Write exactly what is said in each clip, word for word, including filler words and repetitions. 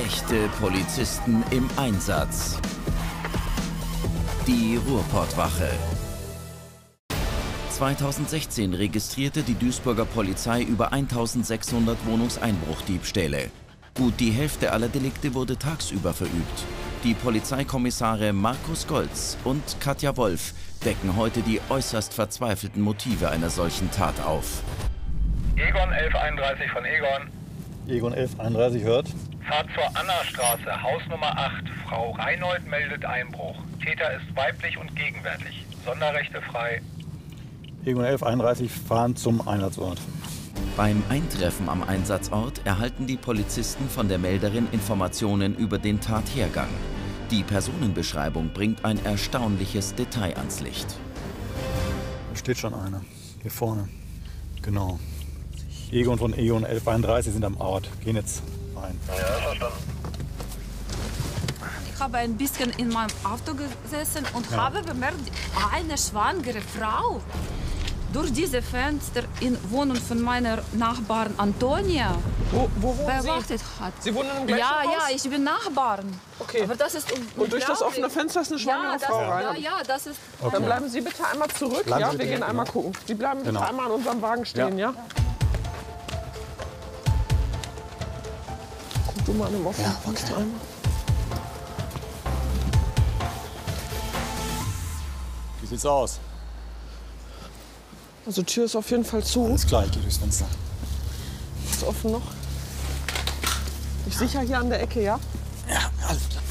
Echte Polizisten im Einsatz. Die Ruhrpottwache. zweitausendsechzehn registrierte die Duisburger Polizei über eintausendsechshundert Wohnungseinbruchdiebstähle. Gut die Hälfte aller Delikte wurde tagsüber verübt. Die Polizeikommissare Markus Goltz und Katja Wolf decken heute die äußerst verzweifelten Motive einer solchen Tat auf. Egon elf einunddreißig von Egon. Egon elf einunddreißig hört. Fahrt zur Annastraße, Hausnummer acht. Frau Reinold meldet Einbruch. Täter ist weiblich und gegenwärtig. Sonderrechte frei. Egon elf einunddreißig fahren zum Einsatzort. Beim Eintreffen am Einsatzort erhalten die Polizisten von der Melderin Informationen über den Tathergang. Die Personenbeschreibung bringt ein erstaunliches Detail ans Licht. Da steht schon einer. Hier vorne. Genau. Egon von Egon elf einunddreißig sind am Ort. Gehen jetzt rein. Ja, verstanden. Ich habe ein bisschen in meinem Auto gesessen und ja. habe bemerkt, eine schwangere Frau durch diese Fenster in Wohnung von meiner Nachbarin Antonia wo, wo wohnen beobachtet Sie? hat. Sie wohnen im gleichen ja, Haus? Ja, ich bin Nachbarn. Okay. Aber das ist und durch das offene Fenster ist eine schwangere ja, das, Frau ja, rein? ja, das ist... Okay. Dann bleiben Sie bitte einmal zurück. Bleiben ja, Sie wir gehen genau. einmal gucken. Sie bleiben bitte Genau. einmal an unserem Wagen stehen, ja? ja? Guck du mal an dem offenen Ja, okay. Fenster einmal. Wie sieht's aus? Also Tür ist auf jeden Fall zu. Alles klar, ich gehe durchs Fenster. Ist offen noch. Ich sicher hier an der Ecke, ja? Ja, alles klar.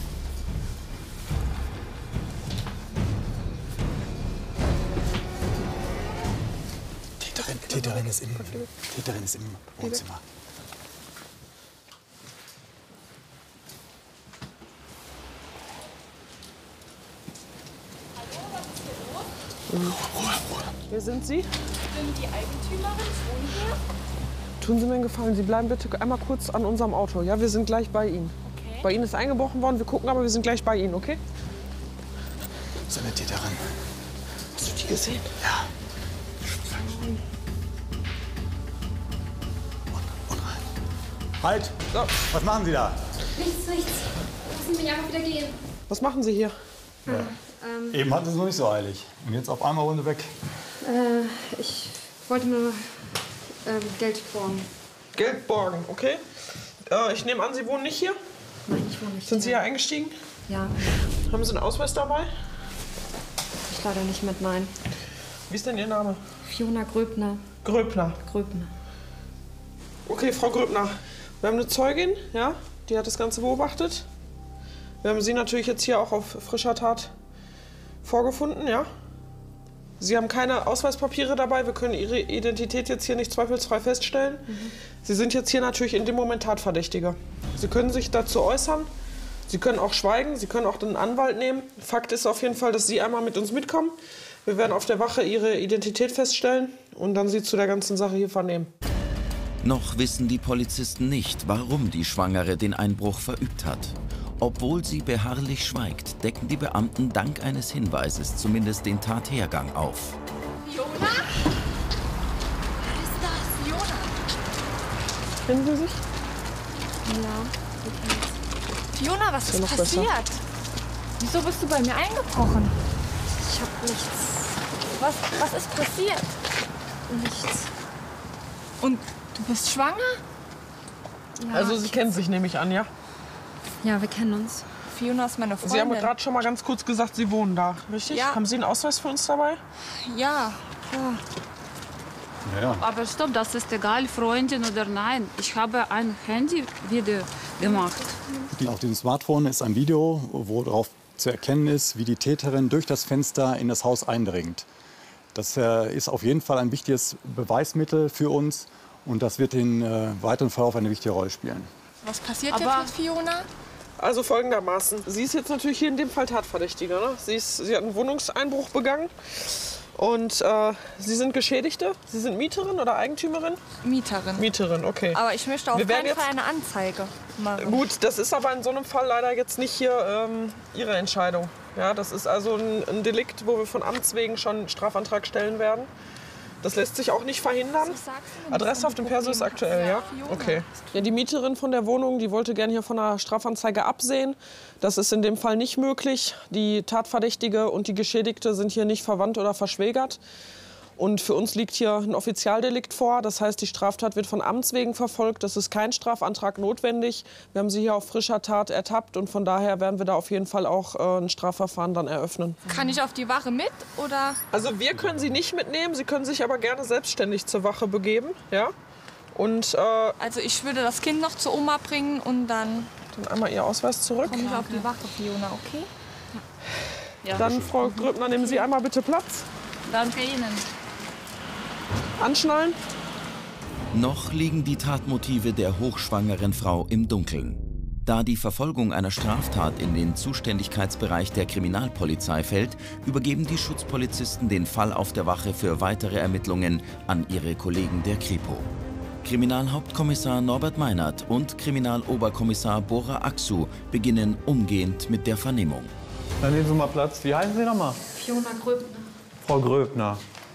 Täterin, Täterin ist im, Täterin ist im Wohnzimmer. Ruhe, Ruhe. Wer sind Sie? Ich bin die Eigentümerin, ich wohne hier. Tun Sie mir einen Gefallen, Sie bleiben bitte einmal kurz an unserem Auto. Ja, wir sind gleich bei Ihnen. Okay. Bei Ihnen ist eingebrochen worden, wir gucken, aber wir sind gleich bei Ihnen, okay? So eine Täterin. Hast du die gesehen? Ja. Halt! So. Was machen Sie da? Nichts, nichts. Lassen Sie mich einfach wieder gehen. Was machen Sie hier? Ja. Ähm, Eben hatten Sie es noch nicht so eilig. Und jetzt auf einmal Runde weg. äh, ich wollte mir ähm, Geld borgen. Geld borgen, okay? Äh, ich nehme an, Sie wohnen nicht hier? Nein, ich wohne nicht Sind Sie hier. hier eingestiegen? Ja, Haben Sie einen Ausweis dabei? ich leider nicht mit, nein. Wie ist denn Ihr Name? Fiona Gröbner. Gröbner. Gröbner. Okay, Frau Gröbner. Wir haben eine Zeugin, ja? Die hat das Ganze beobachtet. Wir haben Sie natürlich jetzt hier auch auf frischer Tat vorgefunden, ja? Sie haben keine Ausweispapiere dabei. Wir können Ihre Identität jetzt hier nicht zweifelsfrei feststellen. Mhm. Sie sind jetzt hier natürlich in dem Moment Tatverdächtiger. Sie können sich dazu äußern. Sie können auch schweigen. Sie können auch den Anwalt nehmen. Fakt ist auf jeden Fall, dass Sie einmal mit uns mitkommen. Wir werden auf der Wache Ihre Identität feststellen und dann Sie zu der ganzen Sache hier vernehmen. Noch wissen die Polizisten nicht, warum die Schwangere den Einbruch verübt hat. Obwohl sie beharrlich schweigt, decken die Beamten dank eines Hinweises zumindest den Tathergang auf. Fiona? Was ist das? Fiona? Kennen Sie sich? Ja. Fiona, was ist, Ist ja noch passiert? besser. Wieso bist du bei mir eingebrochen? Ich hab nichts. Was, was ist passiert? Nichts. Und du bist schwanger? Ja, Also Sie kennen sich, nehme ich an, ja? ja, wir kennen uns. Fiona ist meine Freundin. Sie haben mir gerade schon mal ganz kurz gesagt, Sie wohnen da, richtig? Ja. Haben Sie einen Ausweis für uns dabei? Ja, klar. Ja. Aber stopp, das ist egal, Freundin oder nein. Ich habe ein Handy-Video gemacht. Auf diesem Smartphone ist ein Video, wo darauf zu erkennen ist, wie die Täterin durch das Fenster in das Haus eindringt. Das äh, ist auf jeden Fall ein wichtiges Beweismittel für uns und das wird im äh, weiteren Verlauf eine wichtige Rolle spielen. Was passiert Aber- jetzt mit Fiona? Also folgendermaßen. Sie ist jetzt natürlich hier in dem Fall Tatverdächtige. Ne? Sie, ist, sie hat einen Wohnungseinbruch begangen. Und äh, Sie sind Geschädigte? Sie sind Mieterin oder Eigentümerin? Mieterin. Mieterin, okay. Aber ich möchte auf Wir werden keinen Fall jetzt- eine Anzeige machen. Gut, das ist aber in so einem Fall leider jetzt nicht hier ähm, Ihre Entscheidung. Ja, das ist also ein, ein Delikt, wo wir von Amts wegen schon einen Strafantrag stellen werden. Das lässt sich auch nicht verhindern. Adresse auf dem Perso ist aktuell, ja? Okay. Ja, die Mieterin von der Wohnung, die wollte gerne hier von der Strafanzeige absehen. Das ist in dem Fall nicht möglich. Die Tatverdächtige und die Geschädigte sind hier nicht verwandt oder verschwägert. Und für uns liegt hier ein Offizialdelikt vor. Das heißt, die Straftat wird von Amts wegen verfolgt. Es ist kein Strafantrag notwendig. Wir haben sie hier auf frischer Tat ertappt. Und von daher werden wir da auf jeden Fall auch äh, ein Strafverfahren dann eröffnen. Kann ich auf die Wache mit, oder? Also wir können sie nicht mitnehmen. Sie können sich aber gerne selbstständig zur Wache begeben. Ja? Und, äh, Also ich würde das Kind noch zur Oma bringen und dann dann einmal Ihr Ausweis zurück. komme ich auf die Wache, Fiona, okay? Ja. Dann, Frau Gröbner, nehmen Sie einmal bitte Platz. Danke Ihnen. Anschnallen. Noch liegen die Tatmotive der hochschwangeren Frau im Dunkeln. Da die Verfolgung einer Straftat in den Zuständigkeitsbereich der Kriminalpolizei fällt, übergeben die Schutzpolizisten den Fall auf der Wache für weitere Ermittlungen an ihre Kollegen der Kripo. Kriminalhauptkommissar Norbert Meinert und Kriminaloberkommissar Bora Aksu beginnen umgehend mit der Vernehmung. Dann nehmen Sie mal Platz. Wie heißen Sie nochmal? Fiona Gröbner. Frau Gröbner.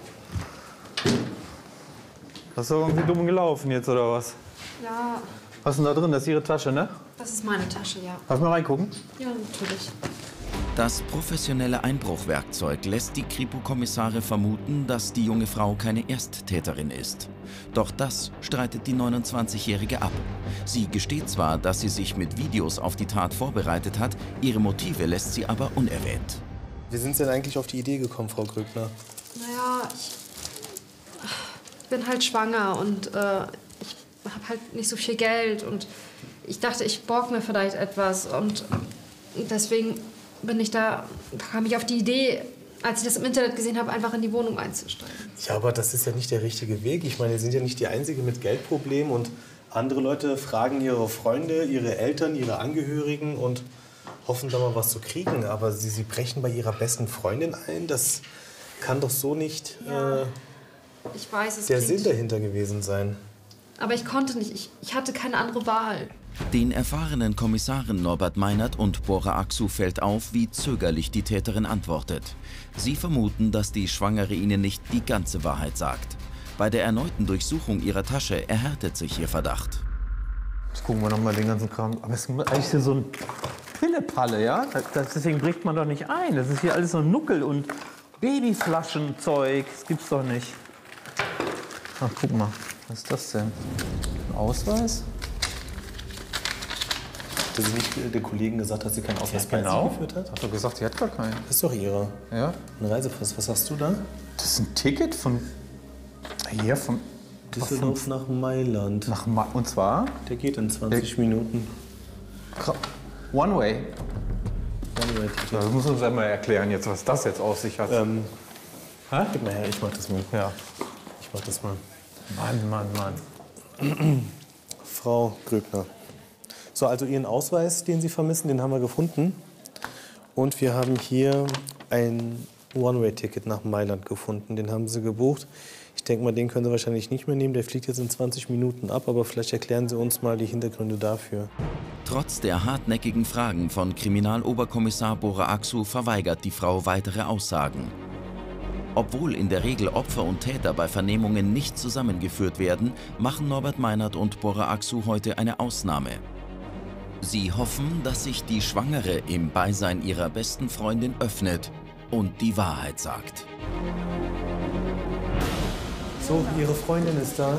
Das ist doch irgendwie dumm gelaufen jetzt, oder was? Ja, Was ist denn da drin? Das ist Ihre Tasche, ne? das ist meine Tasche, ja. Lass mal reingucken. Ja, natürlich. Das professionelle Einbruchwerkzeug lässt die Kripo-Kommissare vermuten, dass die junge Frau keine Ersttäterin ist. Doch das streitet die neunundzwanzigjährige ab. Sie gesteht zwar, dass sie sich mit Videos auf die Tat vorbereitet hat, ihre Motive lässt sie aber unerwähnt. Wie sind Sie denn eigentlich auf die Idee gekommen, Frau Gröbner? Naja, ich, ich bin halt schwanger und äh, ich habe halt nicht so viel Geld. Und ich dachte, ich borg mir vielleicht etwas. Und deswegen bin ich da, kam ich auf die Idee, als ich das im Internet gesehen habe, einfach in die Wohnung einzusteigen. Ja, aber das ist ja nicht der richtige Weg. Ich meine, Sie sind ja nicht die Einzige mit Geldproblemen. Und andere Leute fragen ihre Freunde, ihre Eltern, ihre Angehörigen und hoffen da mal was zu kriegen. Aber Sie, Sie brechen bei Ihrer besten Freundin ein. Das kann doch so nicht Ja, äh, ich weiß, es der klingt, Sinn dahinter gewesen sein. aber ich konnte nicht. Ich, ich hatte keine andere Wahl. Den erfahrenen Kommissaren Norbert Meinert und Bora Aksu fällt auf, wie zögerlich die Täterin antwortet. Sie vermuten, dass die Schwangere ihnen nicht die ganze Wahrheit sagt. Bei der erneuten Durchsuchung ihrer Tasche erhärtet sich ihr Verdacht. Jetzt gucken wir noch mal den ganzen Kram. Aber es ist eigentlich so ein Pillepalle, ja? Das, deswegen bricht man doch nicht ein. Das ist hier alles so Nuckel und Babyflaschenzeug. Das gibt's doch nicht. Ach, guck mal. Was ist das denn? Ein Ausweis? Hat sie nicht der Kollegin gesagt, dass sie keinen Ausweis bei Genau. sich geführt hat? Hat doch gesagt, sie hat gar keinen. Das ist doch ihre. Ja? Ein Reisepass. Was hast du da? Das ist ein Ticket von hier von Düsseldorf nach Mailand. nach Ma und zwar Der geht in zwanzig Minuten. One Way. One-Way-Ticket. Das muss uns einmal erklären jetzt, was das jetzt auf sich hat. Ähm, Hä? gib mal her, ich mach das mal. Ja. Ich mach das mal. Mann, Mann, Mann. Frau Gröbner. So, also Ihren Ausweis, den Sie vermissen, den haben wir gefunden. Und wir haben hier ein One-Way-Ticket nach Mailand gefunden. Den haben Sie gebucht. Ich denke mal, den können Sie wahrscheinlich nicht mehr nehmen. Der fliegt jetzt in zwanzig Minuten ab. Aber vielleicht erklären Sie uns mal die Hintergründe dafür. Trotz der hartnäckigen Fragen von Kriminaloberkommissar Bora Aksu verweigert die Frau weitere Aussagen. Obwohl in der Regel Opfer und Täter bei Vernehmungen nicht zusammengeführt werden, machen Norbert Meinert und Bora Aksu heute eine Ausnahme. Sie hoffen, dass sich die Schwangere im Beisein ihrer besten Freundin öffnet und die Wahrheit sagt. So, Ihre Freundin ist da.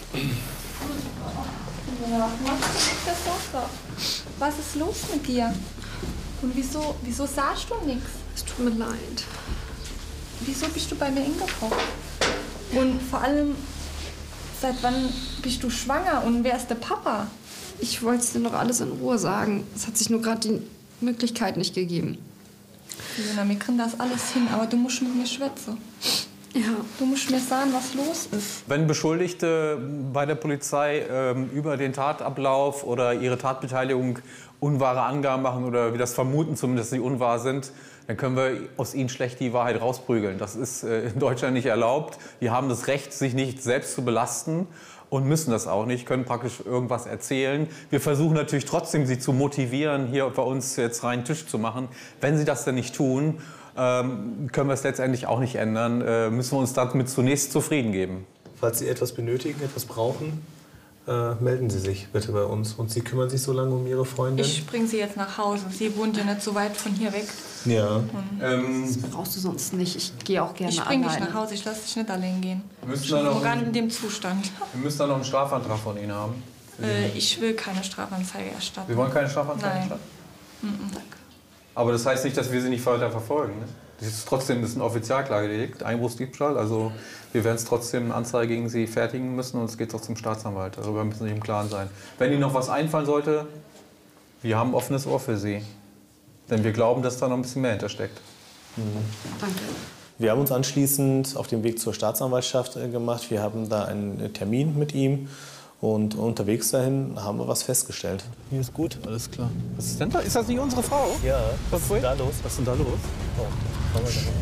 Ja, machst du nicht das Wasser? Was ist los mit dir? Und wieso, wieso sagst du nichts? Es tut mir leid. Wieso bist du bei mir hingekommen? Und vor allem, seit wann bist du schwanger und wer ist der Papa? Ich wollte es dir noch alles in Ruhe sagen. Es hat sich nur gerade die Möglichkeit nicht gegeben. Fiona, wir kriegen das alles hin, aber du musst mit mir schwätzen. Ja. Du musst mir sagen, was los ist. Wenn Beschuldigte bei der Polizei ähm, über den Tatablauf oder ihre Tatbeteiligung unwahre Angaben machen oder wir das vermuten zumindest, dass sie unwahr sind, dann können wir aus ihnen schlecht die Wahrheit rausprügeln. Das ist äh, in Deutschland nicht erlaubt. Die haben das Recht, sich nicht selbst zu belasten und müssen das auch nicht, können praktisch irgendwas erzählen. Wir versuchen natürlich trotzdem, sie zu motivieren, hier bei uns jetzt reinen Tisch zu machen. Wenn sie das dann nicht tun, ähm, können wir es letztendlich auch nicht ändern. Äh, müssen wir uns damit zunächst zufrieden geben. Falls Sie etwas benötigen, etwas brauchen, äh, melden Sie sich bitte bei uns. Und Sie kümmern sich so lange um Ihre Freundin? Ich bringe sie jetzt nach Hause. Sie wohnt ja nicht so weit von hier weg. Ja. Ähm, Das brauchst du sonst nicht. Ich gehe auch gerne Ich bringe dich alleine. nach Hause. Ich lasse dich nicht allein gehen. wir müssen Ich da bin noch noch gar nicht einen, in dem Zustand. wir müssen da noch einen Strafantrag von Ihnen haben. Äh, ich will keine Strafanzeige erstatten. Wir wollen keine Strafanzeige Nein. erstatten? Aber das heißt nicht, dass wir sie nicht weiter verfolgen. Ne? Das ist trotzdem das ist ein Offizialklagedelikt, Einbruchsdiebstahl. Also wir werden es trotzdem eine Anzeige gegen sie fertigen müssen und es geht auch zum Staatsanwalt. Darüber müssen Sie sich im Klaren sein. Wenn Ihnen noch was einfallen sollte, wir haben ein offenes Ohr für Sie. Denn wir glauben, dass da noch ein bisschen mehr hintersteckt. Danke. Wir haben uns anschließend auf den Weg zur Staatsanwaltschaft äh, gemacht. Wir haben da einen Termin mit ihm. Und unterwegs dahin haben wir was festgestellt. Hier ist gut, alles klar. Was ist denn da? Ist das nicht unsere Frau? Ja, was ist denn da los? Was ist denn da los? Oh, schauen wir da.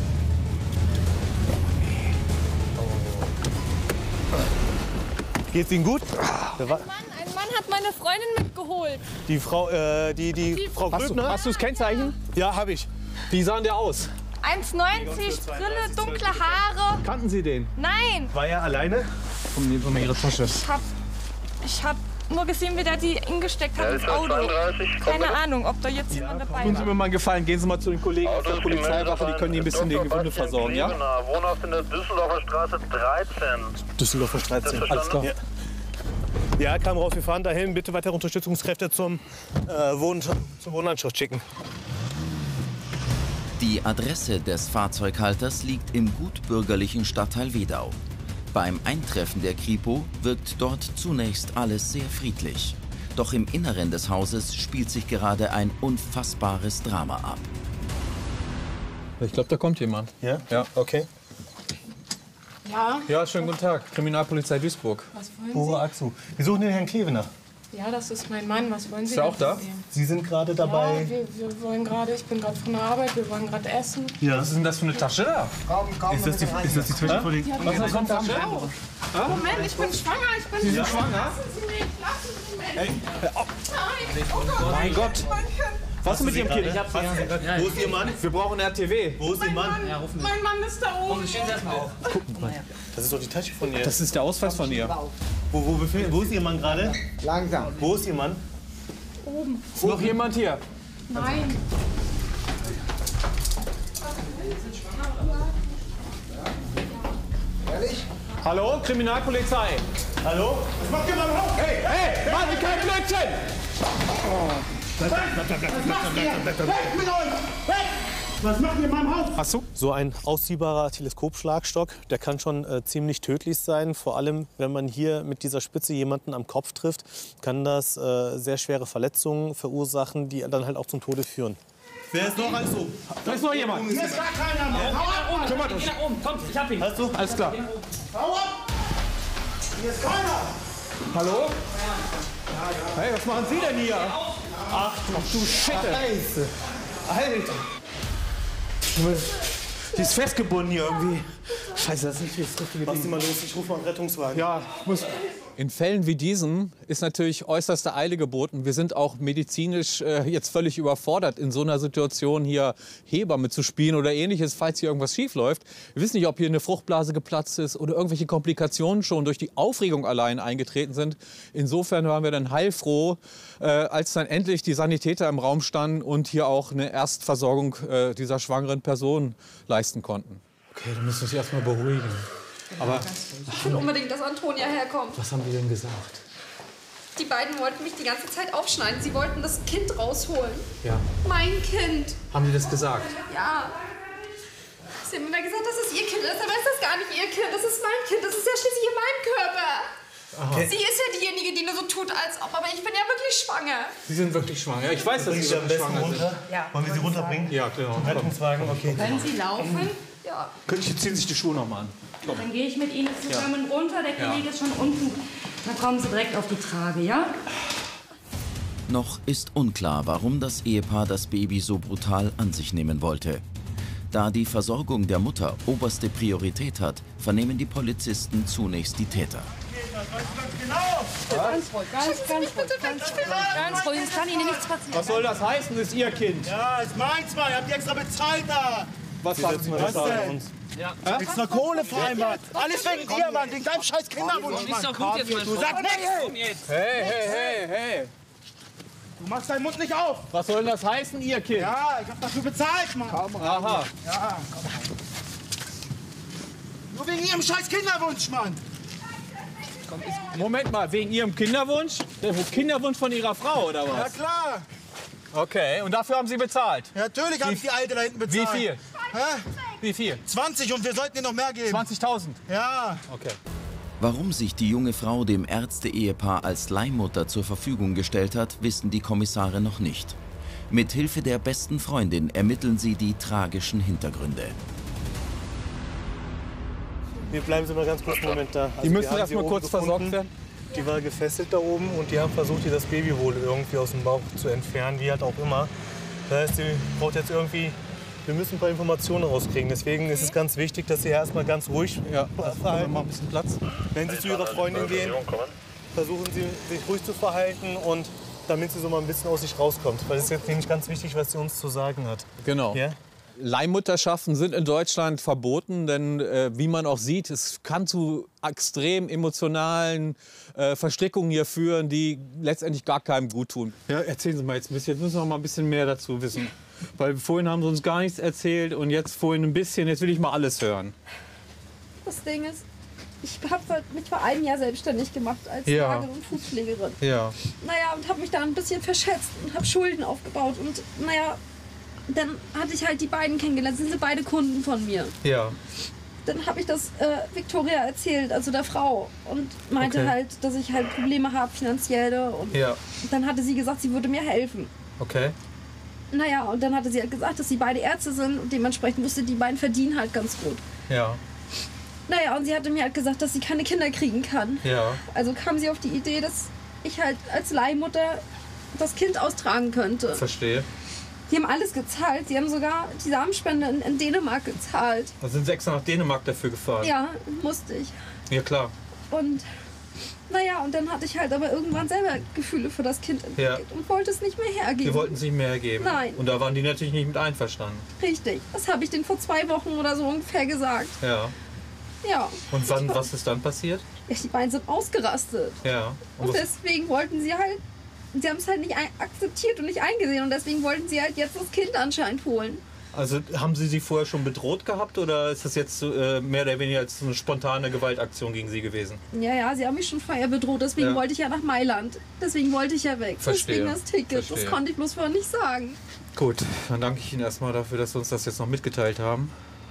Geht's Ihnen gut? Ein Mann, ein Mann hat meine Freundin mitgeholt. Die Frau, äh, die, die, Die- Frau Hast du, Gröbner? hast du das Kennzeichen? Ja, habe ich. Wie sah der aus? eins neunzig, Brille, dunkle Haare. Kannten Sie den? Nein, War er alleine? Komm, nehmen Sie mal Ihre Tasche. ich hab, ich hab nur gesehen, wie der die ingesteckt hat ins Auto. zweiunddreißig, Keine Ahnung, ob da jetzt jemand dabei Tun Sie mir war. mal einen Gefallen, gehen Sie mal zu den Kollegen aus der Polizeiwache, die können Ihnen ein bisschen die Wunde versorgen, ja? Wohnhaft in der Düsseldorfer Straße dreizehn. Düsseldorfer Straße. Alles klar. Ja. Ja, kam raus, wir fahren dahin. Bitte weitere Unterstützungskräfte zum, äh, Wohn zur Wohnanschrift schicken. Die Adresse des Fahrzeughalters liegt im gutbürgerlichen Stadtteil Wedau. Beim Eintreffen der Kripo wirkt dort zunächst alles sehr friedlich. Doch im Inneren des Hauses spielt sich gerade ein unfassbares Drama ab. Ich glaube, da kommt jemand. Ja? Ja. Okay. Ja, Ja, schönen guten Tag. Kriminalpolizei Duisburg. was wollen Bora Axu. Wir suchen den Herrn Klevener. Sie? Ja, das ist mein Mann. Was wollen Sie Ist er denn auch da? von dem? Sie sind gerade Ja, dabei. wir, wir wollen gerade, ich bin gerade von der Arbeit, wir wollen gerade essen. Ja. Was ist denn das für eine Tasche da? Ist das die, ist das die Zwischenvorliegen? Was ist das für eine Tasche? Moment, ich bin schwanger, ich bin Sie sind schwanger? Lassen Sie mich, lassen Sie mich. Nein, oh Gott. Mein Gott. Was ist mit Ihrem Kind? Wo ist Ihr Mann? Wir brauchen R T W. Wo ist Ihr Mann? Mein Mann ist da oben. Das ist doch die Tasche von ihr. Das ist der Ausweis von ihr. Wo, wo, befind, wo ist Ihr Mann gerade? Langsam. Wo ist Ihr Mann? Ist noch jemand hier? Nein. Ehrlich? Hallo, Kriminalpolizei. Hallo? Was macht ihr beim Haus? Hey, hey, Mann, kein Blödsinn! Was macht ihr in meinem Haus? Hast du? So ein ausziehbarer Teleskopschlagstock, der kann schon äh, ziemlich tödlich sein. Vor allem, wenn man hier mit dieser Spitze jemanden am Kopf trifft, kann das äh, sehr schwere Verletzungen verursachen, die dann halt auch zum Tode führen. Wer ist noch alles oben? Da ist noch jemand. Hier ist gar keiner mehr. Hau ab! Kümmert euch. Hast du? Alles klar. Hau ab! Hier ist keiner! Hallo? Hey, was machen Sie denn hier? Ach du Scheiße. Scheiße. Alter. Die ist festgebunden hier irgendwie. Scheiße, das ist nicht das richtige Mach sie mal los, ich rufe mal einen Rettungswagen. Ja, ich muss. In Fällen wie diesen ist natürlich äußerste Eile geboten. Wir sind auch medizinisch äh, jetzt völlig überfordert, in so einer Situation hier Hebamme zu spielen oder Ähnliches, falls hier irgendwas schief läuft. Wir wissen nicht, ob hier eine Fruchtblase geplatzt ist oder irgendwelche Komplikationen schon durch die Aufregung allein eingetreten sind. Insofern waren wir dann heilfroh, äh, als dann endlich die Sanitäter im Raum standen und hier auch eine Erstversorgung äh, dieser schwangeren Person leisten konnten. Okay, dann müssen wir uns erst mal beruhigen. Aber Ich will unbedingt, dass Antonia herkommt. was haben die denn gesagt? Die beiden wollten mich die ganze Zeit aufschneiden. Sie wollten das Kind rausholen. Ja. Mein Kind. Haben die das gesagt? Ja. Sie haben immer gesagt, dass es ihr Kind ist, aber ist das gar nicht ihr Kind. Das ist mein Kind. Das ist ja schließlich in meinem Körper. Aha. Sie ist ja diejenige, die nur so tut, als ob. Aber ich bin ja wirklich schwanger. Sie sind wirklich schwanger. Ich weiß, dass Sie Sie am wirklich besten schwanger runter? sind. Ja. Wollen wir sie runterbringen? Ja, genau. Zum Rettungswagen, okay. Können Sie laufen? Ja. Können Sie ziehen sich die Schuhe noch mal an. Komm. Dann gehe ich mit Ihnen zusammen runter. Der Kollege ist schon unten. Dann kommen Sie direkt auf die Trage, ja? Noch ist unklar, warum das Ehepaar das Baby so brutal an sich nehmen wollte. Da die Versorgung der Mutter oberste Priorität hat, vernehmen die Polizisten zunächst die Täter. Ganz ruhig, ganz, ganz ruhig, ganz ruhig. Ganz ruhig, es kann Ihnen nichts passieren. Was soll das heißen? Das ist Ihr Kind. Ja, ist meins, Mann. Ihr habt die extra bezahlt da. Was Sie sagen setzen Sie mal das dazu? an uns. Ja. Extra Kohle vereinbart. Alles wegen dir, Mann. Wegen deinem scheiß Kinderwunsch, Mann. Ist doch gut jetzt, mein Du sagst Freund. nichts. Hey, hey, hey, hey. Du machst deinen Mund nicht auf. Was soll denn das heißen, Ihr Kind? Ja, ich hab dafür bezahlt, Mann. Aha. Ja. Nur wegen ihrem scheiß Kinderwunsch, Mann. Moment mal, wegen Ihrem Kinderwunsch? Der Kinderwunsch von Ihrer Frau, oder Ja, was? klar. Okay, und dafür haben Sie bezahlt? Ja, natürlich habe ich die Alte da hinten bezahlt. Wie viel? Hä? Wie viel? zwanzig und wir sollten ihr noch mehr geben. zwanzigtausend? Ja. Okay. Warum sich die junge Frau dem Ärzte-Ehepaar als Leihmutter zur Verfügung gestellt hat, wissen die Kommissare noch nicht. Mit Hilfe der besten Freundin ermitteln sie die tragischen Hintergründe. Wir bleiben Sie mal ganz kurz einen Moment da. Also Die müssen wir haben erst sie mal oben kurz gefunden. versorgt werden. Die war gefesselt da oben und die haben versucht, ihr das Baby wohl irgendwie aus dem Bauch zu entfernen, wie halt auch immer. Das heißt, sie braucht jetzt irgendwie, wir müssen ein paar Informationen rauskriegen. Deswegen ist es ganz wichtig, dass Sie erstmal ganz ruhig Ja, verhalten. mal ein bisschen Platz. Wenn Sie zu Ihrer Freundin gehen, versuchen Sie, sich ruhig zu verhalten und damit sie so mal ein bisschen aus sich rauskommt. Weil es ist jetzt nämlich ganz wichtig, was sie uns zu sagen hat. Genau. Ja? Leihmutterschaften sind in Deutschland verboten, denn äh, wie man auch sieht, es kann zu extrem emotionalen äh, Verstrickungen hier führen, die letztendlich gar keinem gut tun. Ja, erzählen Sie mal jetzt ein bisschen. Jetzt müssen wir mal ein bisschen mehr dazu wissen. Weil vorhin haben Sie uns gar nichts erzählt und jetzt vorhin ein bisschen. Jetzt will ich mal alles hören. Das Ding ist, ich habe mich vor einem Jahr selbstständig gemacht als Ja. Nagel- und Fußpflegerin. Ja. Naja, und habe mich da ein bisschen verschätzt und habe Schulden aufgebaut. Und naja, dann hatte ich halt die beiden kennengelernt. Das sind beide Kunden von mir. Ja. Dann habe ich das äh, Victoria erzählt, also der Frau. Und meinte Okay. halt, dass ich halt Probleme habe finanzielle. Und Ja. dann hatte sie gesagt, sie würde mir helfen. Okay. Naja, und dann hatte sie halt gesagt, dass sie beide Ärzte sind. Und dementsprechend wusste, die beiden verdienen halt ganz gut. Ja. Naja, und sie hatte mir halt gesagt, dass sie keine Kinder kriegen kann. Ja. Also kam sie auf die Idee, dass ich halt als Leihmutter das Kind austragen könnte. Verstehe. Die haben alles gezahlt. Sie haben sogar die Samenspende in, in Dänemark gezahlt. Da sind Sie extra nach Dänemark dafür gefahren? Ja, musste ich. Ja, klar. Und naja, und dann hatte ich halt aber irgendwann selber Gefühle für das Kind entwickelt Ja. und wollte es nicht mehr hergeben. Wir wollten es nicht mehr geben. Nein. Und da waren die natürlich nicht mit einverstanden. Richtig. Das habe ich denen vor zwei Wochen oder so ungefähr gesagt. Ja. Ja. Und wann, was ist dann passiert? Ja, die beiden sind ausgerastet. Ja. Und Und was, deswegen wollten sie halt, sie haben es halt nicht ein- akzeptiert und nicht eingesehen. Und deswegen wollten sie halt jetzt das Kind anscheinend holen. also haben Sie sie vorher schon bedroht gehabt oder ist das jetzt äh, mehr oder weniger als eine spontane Gewaltaktion gegen Sie gewesen? Ja, ja, sie haben mich schon vorher bedroht. Deswegen Ja. wollte ich ja nach Mailand. Deswegen wollte ich ja weg. Verstehe. Deswegen das Ticket. Verstehe. Das konnte ich bloß vorher nicht sagen. Gut, dann danke ich Ihnen erstmal dafür, dass Sie uns das jetzt noch mitgeteilt haben.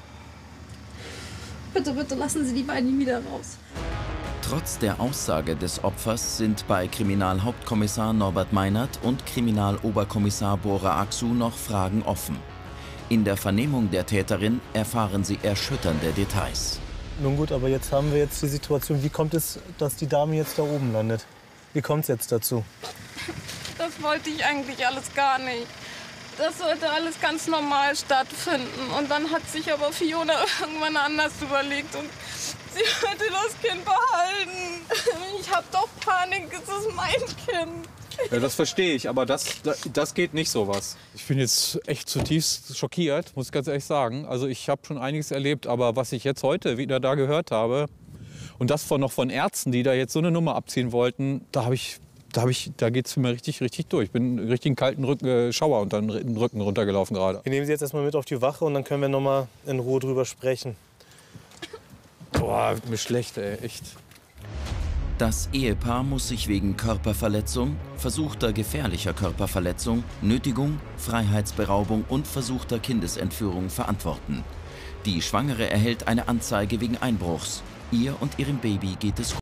Bitte, bitte lassen Sie die beiden wieder raus. Trotz der Aussage des Opfers sind bei Kriminalhauptkommissar Norbert Meinert und Kriminaloberkommissar Bora Aksu noch Fragen offen. In der Vernehmung der Täterin erfahren sie erschütternde Details. Nun gut, aber jetzt haben wir jetzt die Situation, wie kommt es, dass die Dame jetzt da oben landet? Wie kommt es jetzt dazu? Das wollte ich eigentlich alles gar nicht. Das sollte alles ganz normal stattfinden. Und dann hat sich aber Fiona irgendwann anders überlegt und sie wollte das Kind behalten. Ich hab doch Panik, es ist mein Kind. Ja, das verstehe ich, aber das, das geht nicht sowas. Ich bin jetzt echt zutiefst schockiert, muss ich ganz ehrlich sagen. Also ich habe schon einiges erlebt, aber was ich jetzt heute wieder da gehört habe und das von, noch von Ärzten, die da jetzt so eine Nummer abziehen wollten, da habe ich, da, hab ich, da geht es mir richtig, richtig durch. Ich bin richtig einen kalten Rücken, äh, Schauer unter den Rücken runtergelaufen gerade. Wir nehmen Sie jetzt erstmal mit auf die Wache und dann können wir noch mal in Ruhe drüber sprechen. Boah, mir schlecht, ey, echt. Das Ehepaar muss sich wegen Körperverletzung, versuchter gefährlicher Körperverletzung, Nötigung, Freiheitsberaubung und versuchter Kindesentführung verantworten. Die Schwangere erhält eine Anzeige wegen Einbruchs. Ihr und ihrem Baby geht es gut.